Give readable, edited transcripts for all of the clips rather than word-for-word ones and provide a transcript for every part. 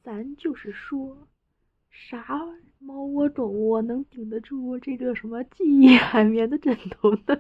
咱就是说，啥猫窝种窝能顶得住这个什么记忆海绵的枕头呢？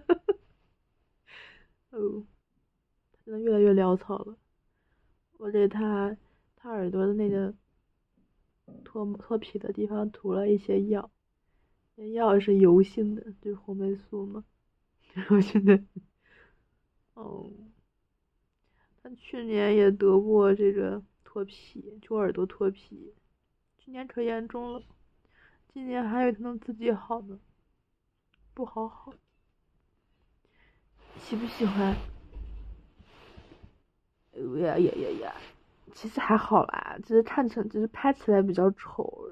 哦，真的越来越潦草了。我给他耳朵的那个脱皮的地方涂了一些药，那药是油性的，就是红霉素嘛。然后现在，哦，他去年也得过这个脱皮，就耳朵脱皮，去年可严重了，今年还以为他能自己好呢，不好。喜不喜欢？呀，其实还好啦，只是拍起来比较丑。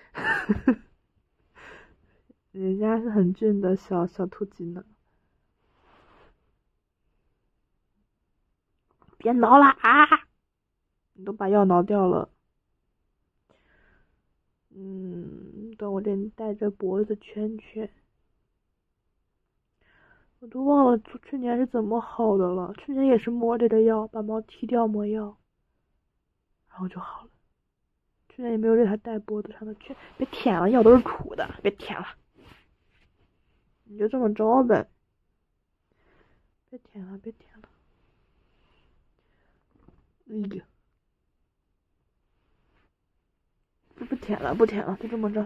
人家是很俊的小兔鸡呢。别挠啦啊！你都把药挠掉了。等我给你戴着脖子圈圈。我都忘了去年是怎么好的了。去年也是摸这个药，把毛剃掉抹药，然后就好了。去年也没有给他戴脖子上的圈。别舔了，药都是苦的，别舔了。你就这么着呗。别舔了。哎呀，不舔了，就这么着。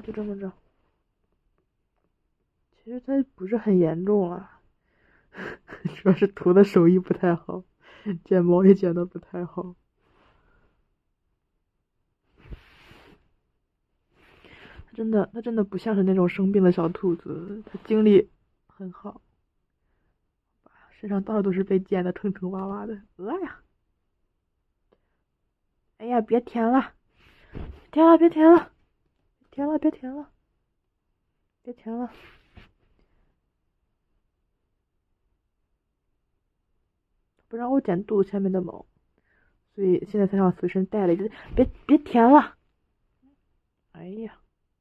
其实它不是很严重啊，主要是涂的手艺不太好，剪毛也剪的不太好。它真的不像是那种生病的小兔子，它精力很好，身上到处都是被剪的坑坑洼洼的。呀！哎呀，别舔了，别舔了，不让我剪肚子下面的毛，所以现在才想随身带了一个。别舔了！哎呀！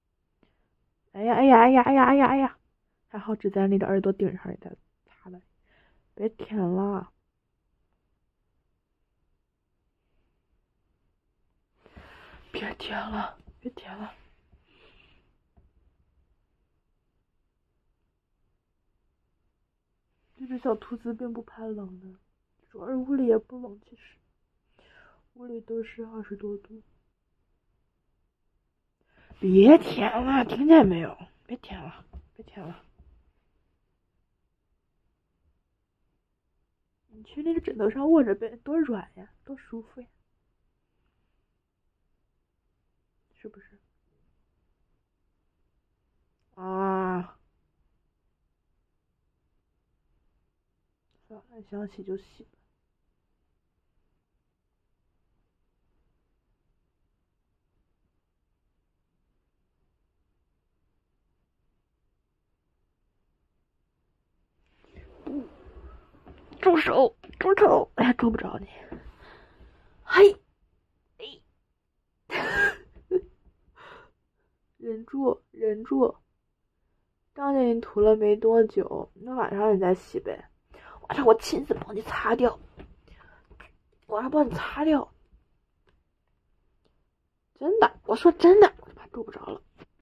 还好只在那个耳朵顶上给它擦了，别舔了！别舔了！这只小兔子并不怕冷的，主要是屋里也不冷，其实屋里都是20多度。别舔了，听见没有？别舔了。你去那个枕头上卧着呗，多软呀，多舒服呀，是不是？啊，算了，想洗就洗吧。住手！哎呀，捉不着你。嘿，忍住。刚给你涂了没多久，那晚上你再洗呗。晚上我亲自帮你擦掉。真的，我说真的，我怕捉不着了。